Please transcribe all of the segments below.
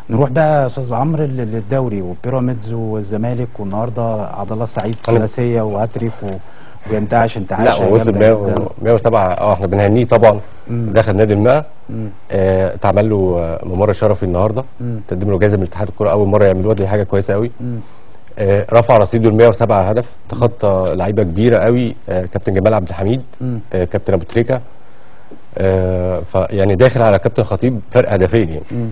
نروح بقى يا استاذ عمرو للدوري وبيراميدز والزمالك، والنهارده عبد الله السعيد ثلاثيه وهاتريك وبينتعش انتعاشه لا وصل 107. احنا بنهنيه طبعا. دخل نادي الماء. اتعمل له ممر شرفي النهارده، تقدم له جائزه من اتحاد الكوره، اول مره يعملوها، دي حاجه كويسه قوي. رفع رصيده ل 107 هدف، تخطى لعيبه كبيره قوي، كابتن جمال عبد الحميد، كابتن ابو تريكه، فيعني داخل على كابتن خطيب فرق هدفين يعني.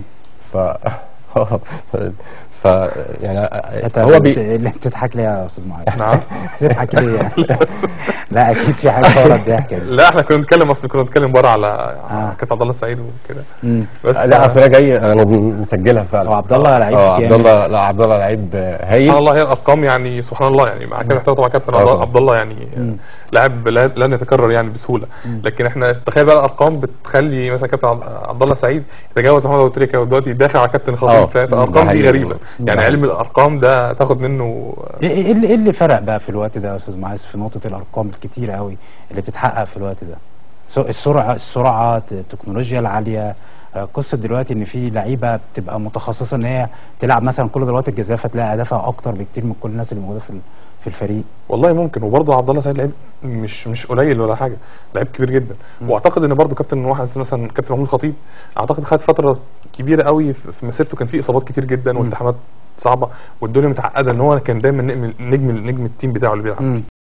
ف يعني هو اللي بتضحك ليه يا استاذ معاذ؟ نعم بتضحك ليه يعني؟ لا اكيد في حاجه ورا الضحكه دي. لا احنا كنا بنتكلم، اصل كنا بنتكلم بره على كابتن عبد الله السعيد وكده. بس لا اصل انا جاي انا مسجلها فعلا. وعبد الله لعيب عبد الله، لا عبد الله لعيب هايل سبحان الله. هي الارقام يعني سبحان الله يعني، مع كده طبعا كابتن عبد الله يعني لاعب لن يتكرر يعني بسهوله. لكن احنا تخيل بقى الارقام بتخلي مثلا كابتن عبد الله السعيد يتجاوز محمد ابو تريكه، ودلوقتي داخل على كابتن خطيب. الارقام دي غريبه يعني، علم الارقام ده تاخد منه. ايه اللي فرق بقى في الوقت ده يا استاذ معاذ في نقطه الارقام الكتيره قوي اللي بتتحقق في الوقت ده؟ السرعه، التكنولوجيا العاليه، قصه دلوقتي ان في لعيبه بتبقى متخصصه ان هي تلعب مثلا كل ضربات الجزاء فتلاقي اهدافها اكتر بكتير من كل الناس اللي موجوده في الفريق. والله ممكن. وبرضه عبد الله سعيد لعيب مش قليل ولا حاجه، لعيب كبير جدا. واعتقد ان برضه كابتن واحد مثلا كابتن محمود الخطيب، اعتقد خد فتره كبيره قوي في مسيرته، كان في اصابات كتير جدا والتحامات صعبه والدنيا متعقده، ان هو كان دايما نجم التيم بتاعه اللي بيلعب.